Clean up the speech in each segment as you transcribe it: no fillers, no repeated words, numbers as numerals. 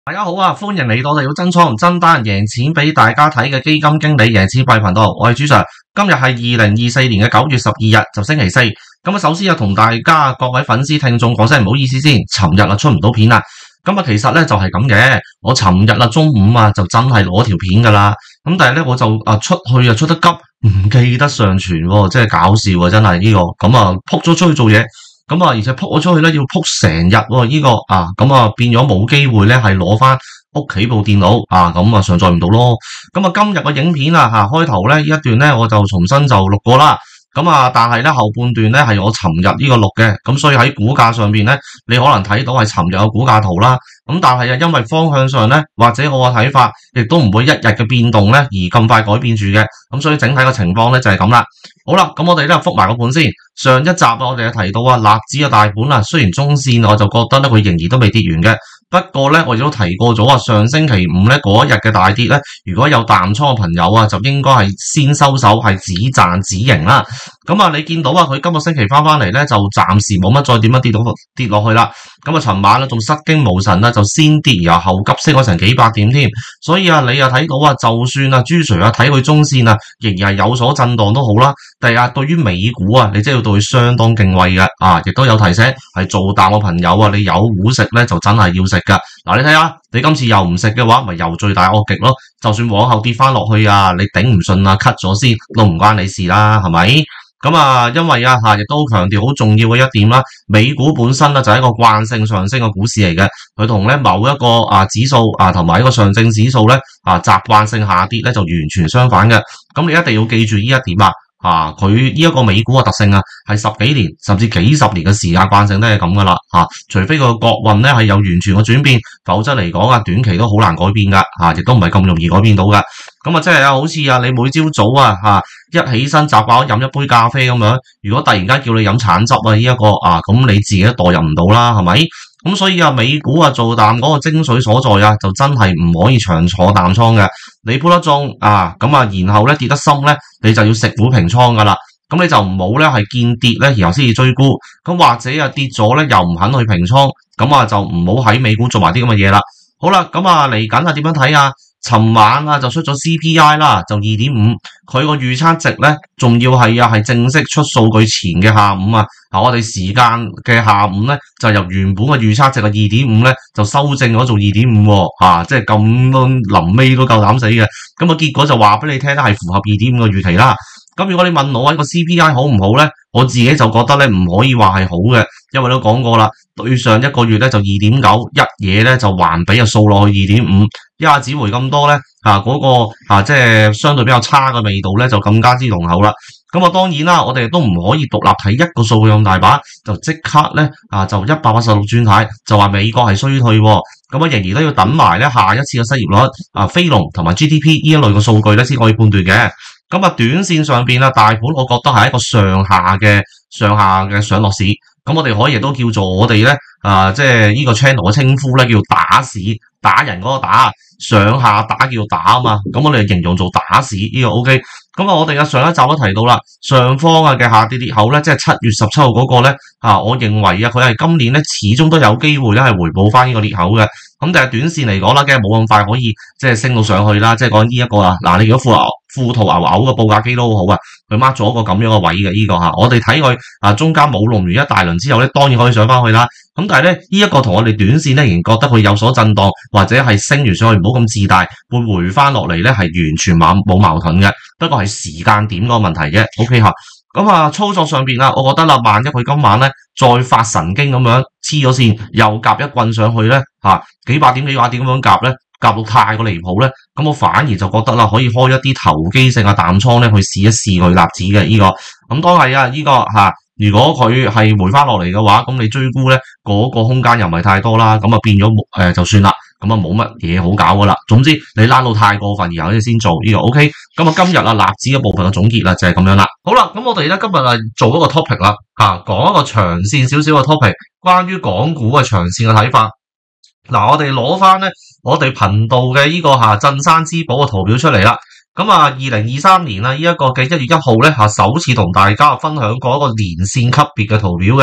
大家好啊，歡迎嚟到我哋要真倉真單贏錢俾大家睇嘅基金經理贏錢幣頻道，我係朱 Sir。今日係2024年嘅9月12日，就星期四。咁啊，首先同大家各位粉絲聽眾講聲唔好意思先，尋日出唔到片啦。咁啊，其實咧就係咁嘅，我尋日中午就真係攞條片噶啦。咁但係咧我就出去出得急，唔記得上傳喎，真係搞笑啊，真係呢個。咁啊，撲咗出去做嘢。咁而且撲咗出去咧，要撲成日喎，呢個變咗冇機會咧，係攞翻屋企部電腦上載唔到咯。咁今日嘅影片開頭咧呢一段咧，我就重新就錄過啦。但係咧後半段咧係我尋日呢個錄嘅，咁所以喺股價上邊咧，你可能睇到係尋日嘅股價圖啦。咁但係因為方向上咧，或者我嘅睇法，亦都唔會一日嘅變動咧而咁快改變住嘅。咁所以整體嘅情況咧就係咁啦。好啦，咁我哋咧復埋個盤先。上一集我哋提到納指嘅大盤雖然中線我就覺得咧佢仍然都未跌完嘅。不過咧，我亦都提過咗上星期五咧嗰一日嘅大跌咧，如果有淡倉嘅朋友就應該係先收手，係止賺止盈啦。你見到佢今個星期翻嚟咧，就暫時冇乜再點樣跌落去啦。尋晚仲失驚無神就先跌，然後後急升咗成幾百點添。所以你又睇到就算朱 Sir 睇佢中線仍然係有所震盪都好啦。但係對於美股你真係要對佢相當敬畏嘅亦都有提醒係做淡嘅朋友你有股食咧就真係要食噶。你睇下，你今次又唔食嘅話，咪又最大惡極咯。就算往後跌翻落去你頂唔順cut 咗先都唔關你事啦，係咪？因為亦都強調好重要嘅一點啦，美股本身就係一個慣性上升嘅股市嚟嘅，佢同某一個指數同埋一個上證指數咧習慣性下跌咧就完全相反嘅。咁你一定要記住呢一點啦。佢呢一個美股嘅特性係十幾年甚至幾十年嘅時間慣性都係咁噶啦除非個國運咧係有完全嘅轉變，否則嚟講短期都好難改變噶亦都唔係咁容易改變到噶。即係好似你每朝早一起身習慣咗飲一杯咖啡咁樣，如果突然間叫你飲橙汁呢一個咁你自己都代入唔到啦，係咪？咁所以美股做淡嗰個精髓所在就真係唔可以長坐淡倉嘅。你鋪得中然後咧跌得深咧，你就要食股平倉噶啦。咁你就唔好咧係見跌咧然後先至追沽，咁或者跌咗咧又唔肯去平倉，咁就唔好喺美股做埋啲咁嘅嘢啦。好啦，嚟緊點樣睇尋晚就出咗 CPI 啦，就 2.5， 佢個預測值咧仲要係正式出數據前嘅下午我哋時間嘅下午咧就由原本嘅預測值嘅 2.5 咧就修正咗做 2.5 即係咁多臨尾都夠膽死嘅。結果就話俾你聽係符合 2.5 嘅預期啦。如果你問我呢個 CPI 好唔好咧，我自己就覺得咧唔可以話係好嘅，因為都講過啦，對上一個月咧就 2.9， 一嘢咧就環比掃落去 2.5， 一下子回咁多咧嗰個即係相對比較差嘅味道咧就更加之濃厚啦。當然啦，我哋都唔可以獨立睇一個數據咁大把，就即刻咧就186轉軚，就話美國係衰退仍然都要等埋咧下一次嘅失業率非農同埋 GDP 呢一類嘅數據咧先可以判斷嘅。短線上邊大盤我覺得係一個上下嘅上落市，我哋可以亦都叫做我哋咧即係呢個 channel 嘅稱呼咧叫打市，打人嗰個打，上下打叫打嘛，我哋形容做打市呢個 OK。我哋上一集都提到啦，上方嘅下跌裂口咧，即係7月17號嗰個咧我認為佢係今年咧始終都有機會咧係回補翻呢個裂口嘅。但係短線嚟講啦，梗係冇咁快可以即係升到上去啦。即係講呢一個你如果富途牛牛嘅報價機都好好佢 mark 咗一個咁樣嘅位嘅呢個我哋睇佢中間冇弄完一大輪之後咧，當然可以上翻去啦。但係咧呢一個同我哋短線咧仍然覺得佢有所震盪，或者係升完上去唔好咁自大，會回翻落嚟咧係完全冇矛盾嘅，不過係時間點嗰個問題啫。OK 操作上邊我覺得萬一佢今晚咧再發神經咁樣黐咗線，又夾一棍上去咧幾百點咁樣夾咧，夾到太過離譜咧，我反而就覺得可以開一啲投機性嘅淡倉咧去試一試佢納指嘅呢個。當係呢個如果佢係回翻落嚟嘅話，咁你追沽咧嗰個空間又唔係太多啦，變咗就算啦，冇乜嘢好搞噶啦。總之你拉到太過分，然後先做呢個 OK。今日納指嘅部分嘅總結啦就係咁樣啦。好啦，我哋咧今日做一個 topic 啦講一個長線少少嘅 topic， 關於港股嘅長線嘅睇法。我哋攞翻咧我哋頻道嘅呢個鎮山之寶嘅圖表出嚟啦。2023年呢一個嘅1月1號咧首次同大家分享過一個連線級別嘅圖表嘅。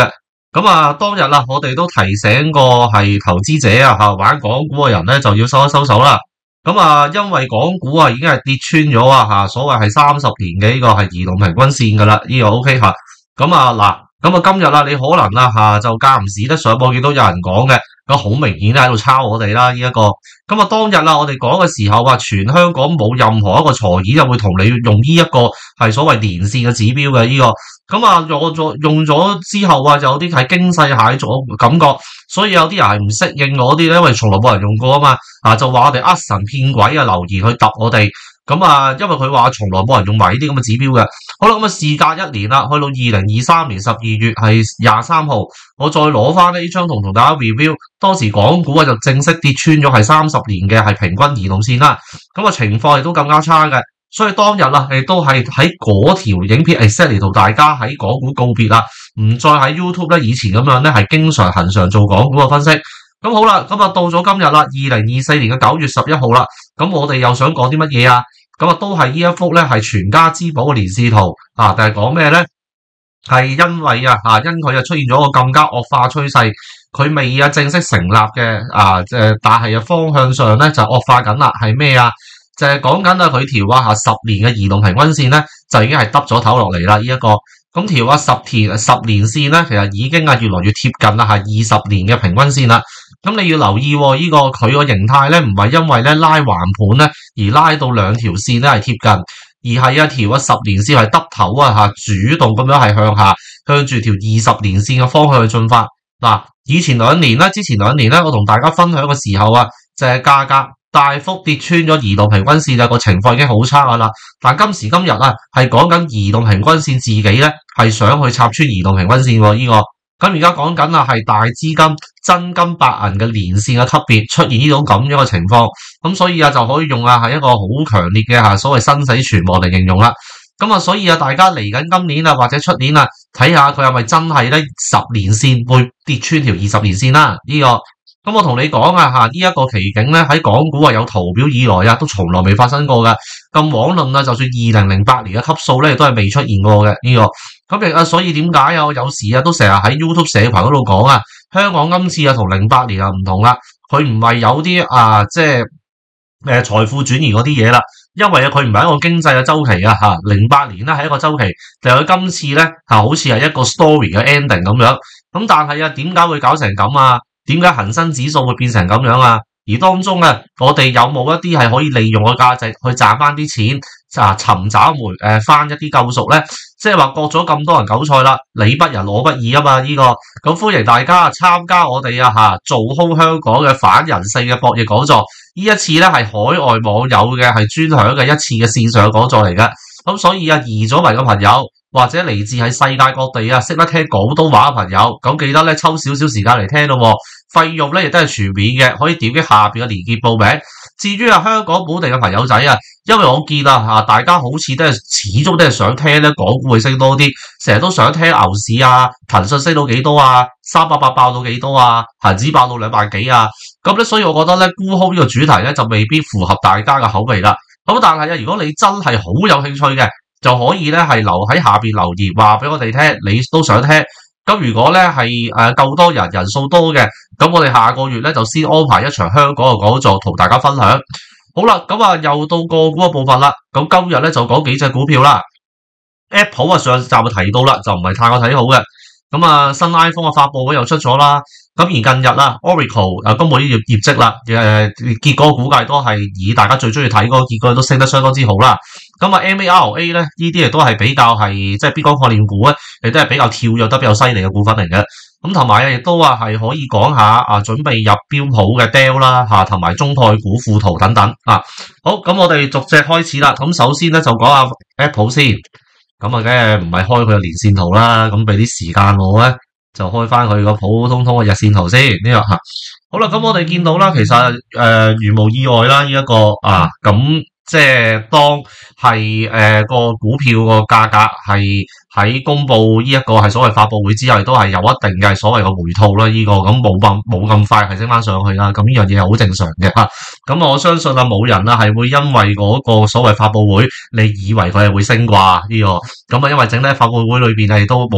咁啊，當日啦，我哋都提醒過係投資者玩港股嘅人咧就要收一收手啦。咁啊，因為港股已經係跌穿咗所謂係30年嘅呢個係移動平均線噶啦，呢個 OK 吓。咁啊嗱，咁啊今日啦，你可能就間唔時得上網見到有人講嘅，咁好明顯喺度抄我哋啦呢一個。咁啊當日啦，我哋講嘅時候全香港冇任何一個財演就會同你用呢一個係所謂年線嘅指標嘅呢個。咁啊，用咗之後就有啲係驚世駭俗感覺，所以有啲人係唔適應嗰啲咧，因為從來冇人用過啊嘛，就話我哋呃神騙鬼留言去揼我哋，咁啊，因為佢話從來冇人用埋呢啲咁嘅指標嘅。好啦，咁啊，事隔一年啦，去到2023年12月係23號，我再攞翻呢張圖同大家 review， 當時港股就正式跌穿咗係30年嘅係平均移動線啦，咁啊情況亦都更加差嘅。所以當日亦都係喺嗰條影片 exactly 同大家喺港股告別啦，唔再喺 YouTube 咧以前咁樣咧係經常恒常做港股嘅分析。咁好啦，咁啊到咗今日啦，2024年嘅9月11號啦，咁我哋又想講啲乜嘢啊？咁啊都係呢一幅咧係全家之寶嘅連線圖但係講咩咧？係因為因佢出現咗個更加惡化趨勢，佢未正式成立嘅但係方向上咧就惡化緊啦。係咩啊？就係講緊佢條10年嘅移動平均線咧，就已經係耷咗頭落嚟啦。呢一個咁條10年線咧，其實已經越來越貼近啦20年嘅平均線啦。咁你要留意呢個佢個形態咧，唔係因為咧拉橫盤咧而拉到兩條線咧係貼近，而係條10年線係耷頭主動咁樣係向住條20年線嘅方向去進發。嗱，之前兩年咧，我同大家分享嘅時候就係價格大幅跌穿咗移動平均線個情況已經好差噶啦。但今時今日係講緊移動平均線自己咧係想去插穿移動平均線呢個。咁而家講緊係大資金真金白銀嘅連線嘅級別出現呢種咁樣嘅情況，咁所以就可以用係一個好強烈嘅所謂生死存亡嚟形容啦。咁所以大家嚟緊今年或者出年睇下佢係咪真係咧10年線會跌穿條20年線啦呢個。咁我同你講呢一個奇景咧喺港股有圖表以來都從來未發生過嘅。咁往論就算2008年嘅級數咧都係未出現過嘅呢個。咁所以點解有時都成日喺 YouTube 社群嗰度講香港今次同08年唔同啦，佢唔係有啲即係財富轉移嗰啲嘢啦，因為佢唔係一個經濟嘅周期08年係一個周期，但係佢今次咧好似係一個 story 嘅 ending 咁樣。咁但係點解會搞成咁點解恒生指數會變成咁樣而當中我哋有冇一啲係可以利用嘅價值去賺翻啲錢尋找翻一啲救贖咧？即係話割咗咁多人韭菜啦，你不仁我不義嘛呢個。咁歡迎大家參加我哋做好香港嘅反人性嘅博弈講座。呢一次咧係海外網友嘅係專享嘅一次嘅線上講座嚟嘅。咁所以移咗嚟嘅朋友或者嚟自喺世界各地識得聽廣東話嘅朋友，咁記得咧抽少少時間嚟聽咯。費用咧亦都係全免嘅，可以點擊下邊嘅連結報名。至於香港本地嘅朋友仔因為我見大家好似都係始終都係想聽咧港股會升多啲，成日都想聽牛市騰訊升到幾多388爆到幾多恒指爆到2萬幾咁咧，所以我覺得咧沽空呢個主題咧就未必符合大家嘅口味啦。咁但係如果你真係好有興趣嘅，就可以咧係留喺下邊留言話俾我哋聽，你都想聽。咁如果咧係夠多人數多嘅，咁我哋下個月咧就先安排一場香港嘅講座同大家分享。好啦，咁又到個股嘅部分啦。咁今日咧就講幾隻股票啦。Apple 上集就提到啦，就唔係太過睇好嘅。咁新 iPhone 嘅發佈會又出咗啦。咁而近日Oracle 公布啲業績啦，結果估計都係以大家最中意睇嗰個結果都升得相當之好啦。MARA 咧呢啲亦都係比較係即係 Bitcoin 概念股咧，亦都係比較跳躍得比較犀利嘅股份嚟嘅。咁同埋亦都係可以講下準備入標普嘅 Dell 啦同埋中概股富途等等好，咁我哋逐隻開始啦。咁首先咧就講下 Apple 先。咁梗係唔係開佢嘅連線圖啦，咁俾啲時間我咧就開翻佢個普普通通嘅日線圖先呢個好啦，咁我哋見到啦，其實如無意外啦，呢一個咁即係當係個股票個價格係喺公布呢一個係所謂發佈會之後，都係有一定嘅所謂嘅回吐啦。呢個咁冇咁快係升翻上去啦。咁呢樣嘢係好正常嘅咁我相信冇人係會因為嗰個所謂發佈會，你以為佢係會升啩呢個？咁因為整體發佈會裏邊係都冇乜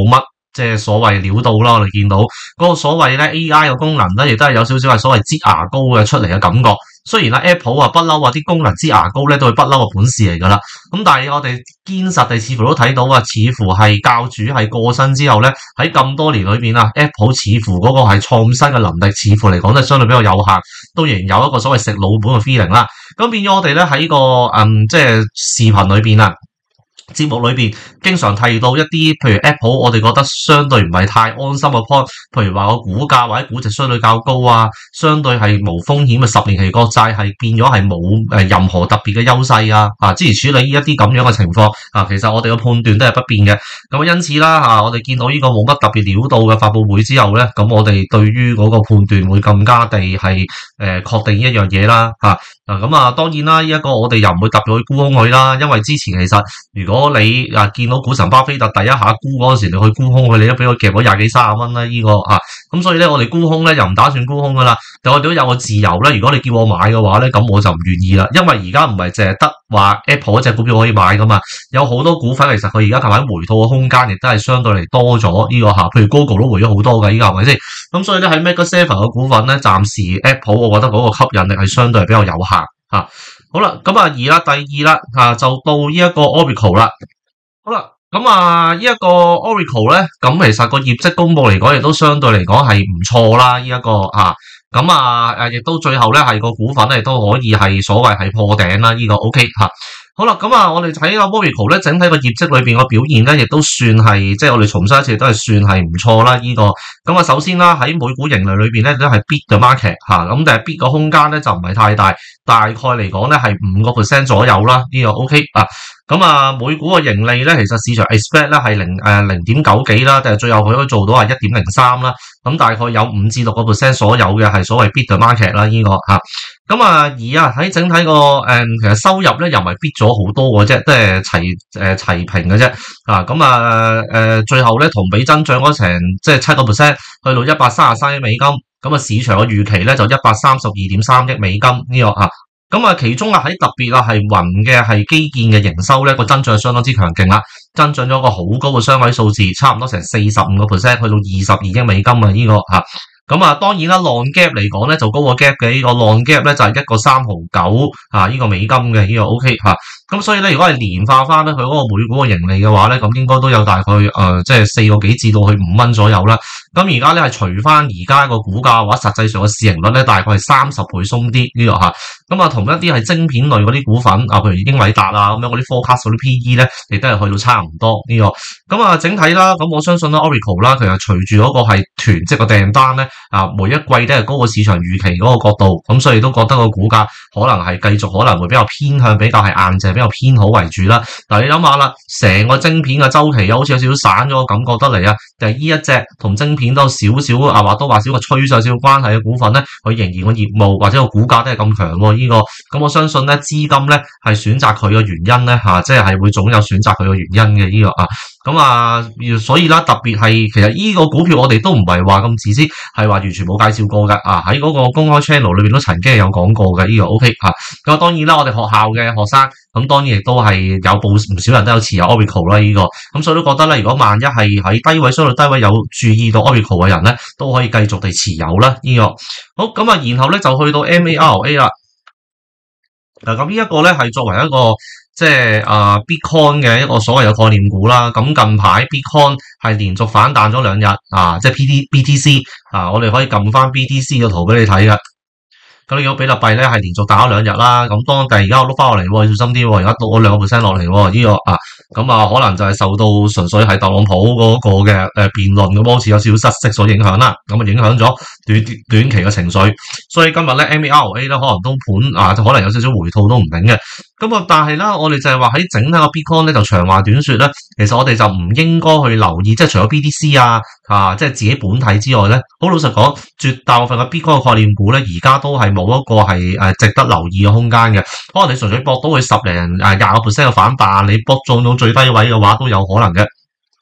即係所謂料到啦。我哋見到嗰個所謂咧 AI 嘅功能咧，亦都係有少少係所謂擠牙膏嘅出嚟嘅感覺。雖然咧 Apple 不嬲啲功能擠牙膏咧都係不嬲嘅本事嚟噶啦，咁但係我哋堅實地似乎都睇到啊，似乎係教主係過身之後咧，喺咁多年裏邊啊，Apple 似乎嗰個係創新嘅能力，似乎嚟講都係相對比較有限，都仍然有一個所謂食老本嘅 feeling 啦。咁變咗我哋咧喺個即係視頻裏邊啊。節目裏邊經常提到一啲，譬如 Apple，我哋覺得相對唔係太安心嘅 point，譬如話個股價或者估值相對較高啊，相對係無風險嘅10年期國債係變咗係冇任何特別嘅優勢啊，諸如處理呢一啲咁樣嘅情況啊，其實我哋嘅判斷都係不變嘅。咁因此啦我哋見到呢個冇乜特別料到嘅發佈會之後咧，咁我哋對於嗰個判斷會更加地係確定一樣嘢啦咁當然啦，呢一個我哋又唔會特別去沽空佢啦，因為之前其實如果你見到股神巴菲特第一下沽嗰陣時，你去沽空佢，你都俾佢夾咗20幾30蚊啦，咁所以咧我哋沽空咧又唔打算沽空噶啦，但我哋都有個自由咧。如果你叫我買嘅話咧，咁我就唔願意啦，因為而家唔係淨係得話 Apple 一隻股票可以買噶嘛，有好多股份其實佢而家近排回吐嘅空間亦都係相對嚟多咗譬如 Google 都回咗好多嘅，依家係咪先？咁所以咧喺 Mega 7嘅股份咧，暫時 Apple 我覺得嗰個吸引力係相對係比較有限好啦，咁第二啦就到呢一個 Oracle 啦。好啦，咁呢一個 Oracle 咧，咁其實個業績公布嚟講，亦都相對嚟講係唔錯啦。呢一個亦都最後咧係個股份咧都可以係所謂係破頂啦。呢個 OK 好啦，我哋睇個 Oracle 咧，整體個業績裏邊個表現咧，亦都算係即係我哋重申一次都係算係唔錯啦。呢個首先啦，喺每股盈利裏邊咧都係 beat the market 咁但係 beat 個空間咧就唔係太大，大概嚟講咧係5% 左右啦。呢個 OK 每股個盈利咧，其實市場 expect 咧係0.9幾啦，但係最後佢可以做到係1.03啦。咁大概有5至6% 所有嘅係所謂 beat the market 啦。呢個喺整體個其實收入咧又唔係 beat 咗好多嘅啫，都係齊平嘅啫。最後咧同比增長嗰成即係7%，去到133億美金。市場嘅預期咧就132.3億美金呢個其中喺特別係雲嘅係基建嘅營收咧個增長相當之強勁啦，增長咗個好高嘅雙位數字，差唔多成45%，去到22億美金呢個當然啦，non-GAAP 嚟講咧就高過 GAAP 嘅，呢個 non-GAAP 咧就係1個3毫9呢個美金嘅呢個 OK 咁所以咧如果係年化翻咧佢嗰個每股嘅盈利嘅話咧，咁應該都有大概即係4個幾至到去5蚊左右啦。咁而家咧係除翻而家個股價或者實際上嘅市盈率咧，大概係30倍鬆啲呢個同一啲係晶片類嗰啲股份譬如英偉達咁樣嗰啲 forecast 嗰啲 PE 咧，亦都係去到差唔多呢個。整體啦，咁我相信啦 Oracle 啦，其實隨住嗰個係囤積個訂單咧每一季都係高過市場預期嗰個角度，咁所以都覺得個股價可能係繼續可能會比較偏向比較係硬淨，比較偏好為主啦。但係你諗下啦，成個晶片嘅周期又好似有少少散咗，感覺得嚟就係呢一隻同晶片都有少少或多或少嘅趨勢少少關係嘅股份咧，佢仍然個業務或者個股價都係咁強喎。咁我相信咧資金咧係選擇佢嘅原因咧即係會總有選擇佢嘅原因嘅呢個所以啦，特別係其實呢個股票我哋都唔係話咁自私，係話完全冇介紹過嘅喺嗰個公開 channel 裏邊都曾經有講過嘅呢個 OK 咁當然啦，我哋學校嘅學生咁當然亦都係有唔少人都有持有 Oracle 啦呢個，咁所以都覺得咧，如果萬一係喺低位相對低位有注意到 Oracle 嘅人咧，都可以繼續地持有啦呢個。好然後咧就去到 MARA 啦。咁呢一個咧係作為一個即係Bitcoin 嘅一個所謂嘅概念股啦。咁近排 Bitcoin 係連續反彈咗2日即係 BTC 我哋可以撳翻 BTC 嘅圖俾你睇㗎。咁你見到比特幣咧係連續打咗2日啦，但係而家我碌翻落嚟喎，小心啲喎，而家到咗2% 落嚟喎，呢個可能就係受到純粹係特朗普嗰個嘅辯論咁好似有少少失色所影響啦，影響咗短期嘅情緒，所以今日咧 MARA 咧可能都就可能有少少回吐都唔定嘅。但係啦，我哋就係話喺整體個 Bitcoin 咧就長話短說咧，其實我哋就唔應該去留意，即係除咗 BTC 即係自己本體之外咧，好老實講，絕大部分嘅 Bitcoin 嘅概念股咧，而家都係冇一個係值得留意嘅空間嘅。可能你純粹博到佢10零20% 嘅反彈，你博中到最低位嘅話都有可能嘅。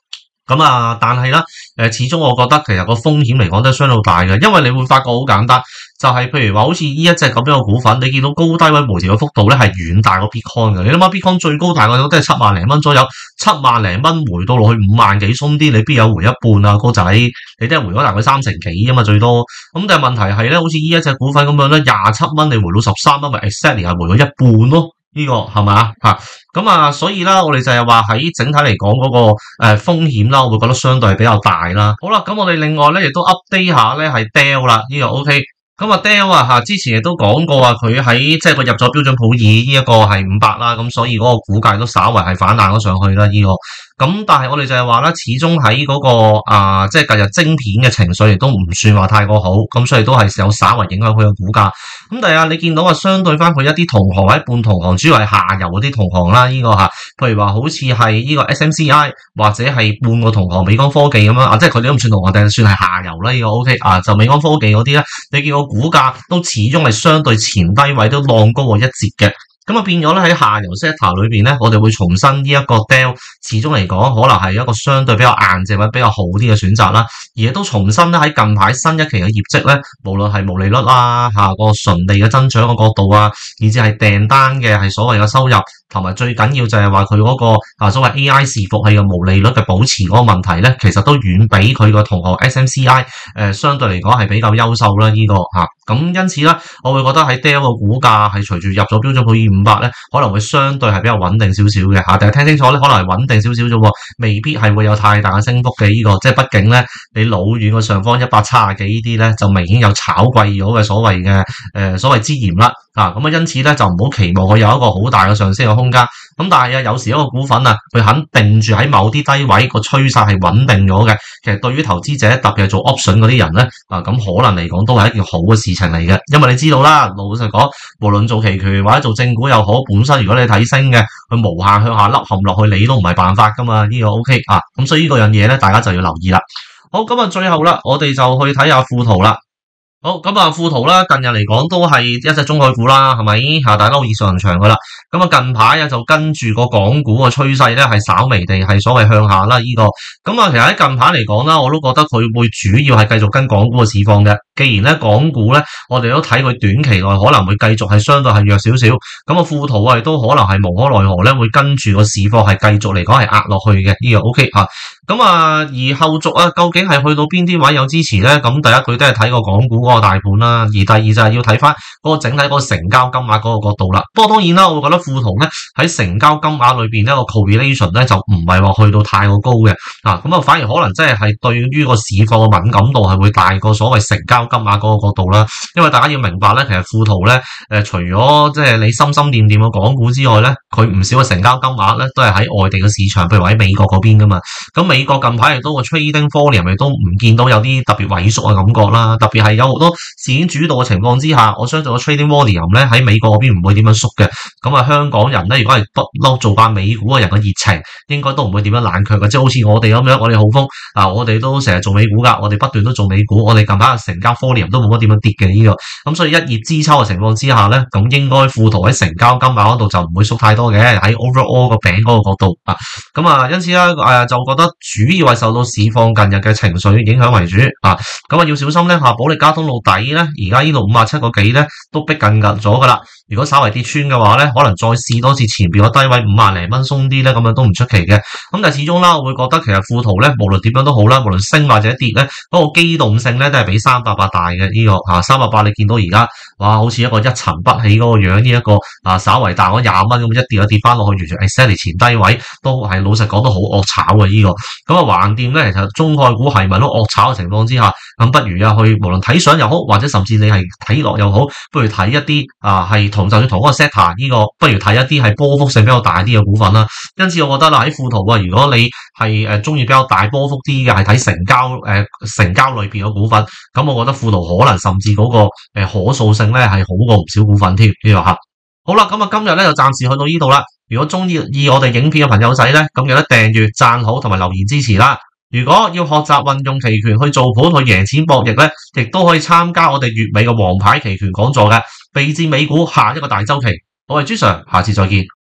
但係啦，始終我覺得其實個風險嚟講都係相當大嘅，因為你會發覺好簡單，就係譬如話好似呢一隻咁樣嘅股份，你見到高低位回調嘅幅度咧係遠大過 Bitcoin 嘅。你諗下 Bitcoin 最高大概都係7萬零蚊左右，7萬零蚊回到落去5萬幾鬆啲，你邊有回一半啊？哥仔，你都係回咗大概3成幾啊嘛，最多。咁但係問題係咧，好似呢一隻股份咁樣咧，27蚊你回到13蚊，咪 exactly 係回咗一半咯。呢個係咪咁所以啦，我哋就係話喺整體嚟講嗰個風險啦，我會覺得相對係比較大啦。好啦，咁我哋另外咧亦都 update 下咧係 Dell 啦，呢個 OK。咁Dell之前亦都講過佢喺即係佢入咗標準普爾呢一個係500啦，咁所以嗰個股價都稍為係反彈咗上去啦，呢個。咁但係我哋就係話咧，始終喺嗰個即係近日晶片嘅情緒亦都唔算話太過好，咁所以都係有稍為影響佢嘅股價。咁但係你見到相對翻佢一啲同行或者半同行，主要係下游嗰啲同行啦，呢個譬如話好似係呢個 SMCI 或者係半個同行美光科技咁樣即係佢哋都唔算同行，定係算係下游啦，呢個 OK 就美光科技嗰啲咧，你見個股價都始終係相對前低位都浪高過一截嘅。咁變咗咧喺下游 sector 裏邊咧，我哋會重申呢一個 Dell 始終嚟講可能係一個相對比較硬淨或者比較好啲嘅選擇啦，而亦都重申咧喺近排新一期嘅業績咧，無論係毛利率啦個純利嘅增長嘅角度以至係訂單嘅係所謂嘅收入，同埋最緊要就係話佢嗰個所謂 AI 伺服器嘅毛利率嘅保持嗰個問題咧，其實都遠比佢個同行 SMCI 相對嚟講係比較優秀啦，呢個咁因此咧，我會覺得喺 Dell 嘅股價係隨住入咗標準普爾500咧，可能會相對係比較穩定少少嘅但係聽清楚咧，可能係穩定少少啫，未必係會有太大嘅升幅嘅呢個，即係畢竟咧，你老遠嘅上方170幾呢啲咧，就明顯有炒貴咗嘅所謂嘅所謂之嫌啦咁因此咧就唔好期望佢有一個好大嘅上升嘅空間。咁但係有時一個股份佢肯定住喺某啲低位個趨勢係穩定咗嘅，其實對於投資者特別係做 option 嗰啲人咧咁可能嚟講都係一件好嘅事情嚟嘅，因為你知道啦，老實講，無論做期權或者做正股又好，本身如果你睇升嘅，佢無限向下凹陷落去，你都唔係辦法噶嘛，呢個 OK 咁所以呢個樣嘢咧，大家就要留意啦。好，咁最後啦，我哋就去睇下富途啦。好，咁富途啦，近日嚟講都係一隻中概股啦，係咪大家都好耳熟能詳噶啦。咁近排就跟住個港股個趨勢咧，係稍微地係所謂向下啦，呢個。咁其實喺近排嚟講啦，我都覺得佢會主要係繼續跟港股嘅市況嘅。既然咧港股咧，我哋都睇佢短期內可能會繼續係相對係弱少少，咁富途亦都可能係無可奈何咧，會跟住個市況係繼續嚟講係壓落去嘅，呢個 OK 咁而後續究竟係去到邊啲位有支持咧？咁第一佢都係睇個港股嗰個大盤啦，而第二就係要睇翻嗰個整體嗰個成交金額嗰個角度啦。不過當然啦，我會覺得富途咧喺成交金額裏邊呢個 correlation 咧就唔係話去到太過高嘅咁反而可能真係對於個市況嘅敏感度係會大過所謂成交金額嗰個角度啦。因為大家要明白咧，其實富途咧除咗即係你心心念念嘅港股之外咧，佢唔少嘅成交金額咧都係喺外地嘅市場，譬如話喺美國嗰邊噶嘛。咁美國近排亦都個 trading volume 亦都唔見到有啲特別萎縮嘅感覺啦，特別係有好多事件主導嘅情況之下，我相信個 trading volume 咧喺美國嗰邊唔會點樣縮嘅。咁香港人咧，如果係不嬲做慣美股嘅人嘅熱情，應該都唔會點樣冷卻嘅。即係好似我哋咁樣，我哋浩峰我哋都成日做美股噶，我哋不斷都做美股，我哋近排嘅成交 volume 都冇乜點樣跌嘅呢個。咁所以一葉知秋嘅情況之下咧，咁應該富途喺成交金額嗰度就唔會縮太多嘅，喺 overall 個餅嗰個角度咁因此咧就覺得主要係受到市況近日嘅情緒影響為主咁要小心咧保利加通路底咧，而家呢度57個幾咧都逼近咗噶啦。如果稍為跌穿嘅話咧，可能再試多次前邊個低位5萬零蚊鬆啲咧，咁樣都唔出奇嘅。咁但係始終啦，我會覺得其實富途咧，無論點樣都好啦，無論升或者跌咧，嗰個機動性咧都係比388大嘅呢個388你見到而家哇，好似一個一塵不起嗰個樣，呢一個稍為大咗20蚊咁一跌就跌翻落去，完全 exactly 前低位都係老實講都好惡炒嘅呢個。咁橫掂咧，其實中概股係咪都惡炒嘅情況之下，咁不如去無論睇相又好，或者甚至你係睇落又好，不如睇一啲係就算同嗰個 sector 呢個，不如睇一啲係波幅性比較大啲嘅股份啦。因此我覺得啦，喺富途如果你係中意比較大波幅啲嘅，係睇成交類別嘅股份，咁我覺得富途可能甚至嗰個可塑性咧係好過唔少股份添呢個好啦，咁今日咧就暫時去到呢度啦。如果中意我哋影片嘅朋友仔咧，咁記得訂閱、讚好同埋留言支持啦。如果要學習運用期權去做盤去贏錢博弈咧，亦都可以參加我哋月尾嘅王牌期權講座嘅，備戰美股下一個大週期。我係朱 Sir，下次再見。